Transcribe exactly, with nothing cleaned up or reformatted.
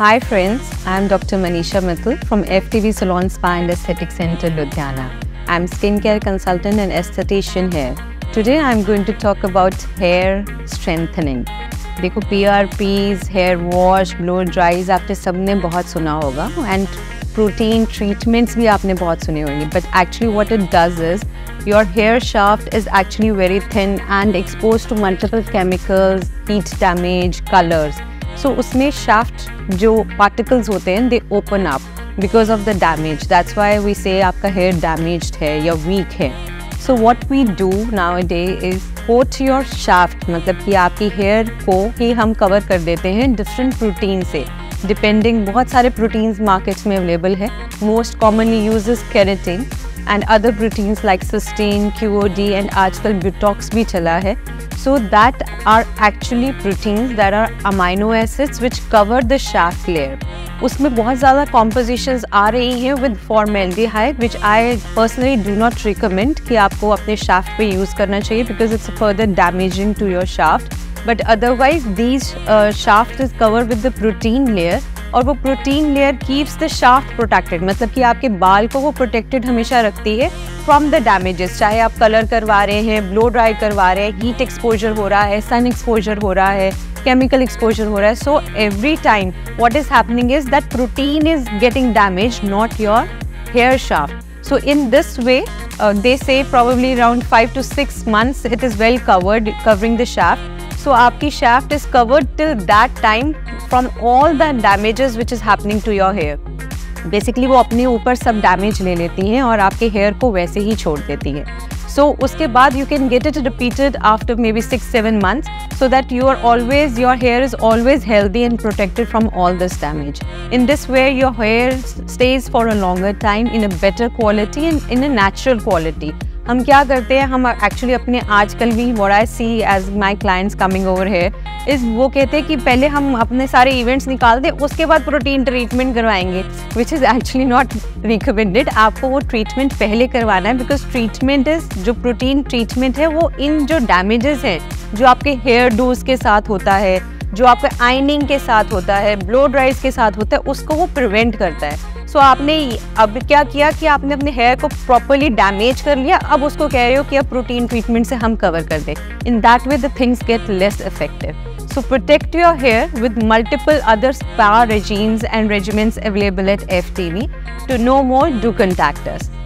Hi friends, I am Doctor Manisha Mittal from F T V Salon Spa and Aesthetic Center, Ludhiana. I am skincare consultant and esthetician here. Today I am going to talk about hair strengthening. देखो P R Ps, hair wash, blow dries आपने सबने बहुत सुना होगा and protein treatments भी आपने बहुत सुने होंगे. But actually what it does is your hair shaft is actually very thin and exposed to multiple chemicals, heat damage, colors. So उसमें shaft जो particles होते हैं they open up because of the damage. That's why we say आपका hair damaged है या weak है. So what we do nowadays is coat your shaft, मतलब कि आपकी hair को ही हम cover कर देते हैं different protein से. Depending बहुत सारे proteins markets में available है. Most commonly uses keratin and other proteins like cysteine, Q O D and आजकल Botox भी चला है. So that are actually proteins that are amino acids which cover the shaft layer. उसमें बहुत ज़्यादा compositions आ रही हैं with formaldehyde which I personally do not recommend कि आपको अपने shaft पे use करना चाहिए because it's further damaging to your shaft. But otherwise these uh, shaft is covered with the protein layer और वो protein layer keeps the shaft protected. मतलब कि आपके बाल को वो protected हमेशा रखती है from the damages. चाहे आप color करवा रहे हैं, blow dry करवा रहे हैं, heat exposure हो रहा है, sun exposure हो रहा है, chemical exposure हो रहा है. So every time what is happening is that protein is getting damaged, not your hair shaft. So in this way, uh, they say probably around five to six months it is well covered, covering the shaft. So आपकी shaft is covered till that time from all the damages which is happening to your hair. Basically वो अपने ऊपर सब damage ले लेती हैं और आपके hair को वैसे ही छोड़ देती है. So उसके बाद you can get it repeated after maybe six seven months so that you are always your hair is always healthy and protected from all this damage. In this way your hair stays for a longer time in a better quality and in a natural quality. हम क्या करते हैं, हम actually अपने आजकल भी what I see as my clients coming over here is वो कहते हैं कि पहले हम अपने सारे इवेंट्स निकाल दें उसके बाद प्रोटीन ट्रीटमेंट करवाएंगे which is actually not recommended. आपको वो ट्रीटमेंट पहले करवाना है because ट्रीटमेंट इज जो प्रोटीन ट्रीटमेंट है वो इन जो डैमेजेस हैं जो आपके हेयर डूज के साथ होता है, जो आपके आइनिंग के साथ होता है, ब्लो ड्राइज के साथ होता है, उसको वो प्रिवेंट करता है. सो so, आपने अब क्या किया कि आपने अपने हेयर को प्रॉपरली डैमेज कर लिया, अब उसको कह रहे हो कि अब प्रोटीन ट्रीटमेंट से हम कवर कर दें. In that way the things get less effective. So protect your hair with multiple other spa regimes and regimens available at F T V. To know more, do contact us.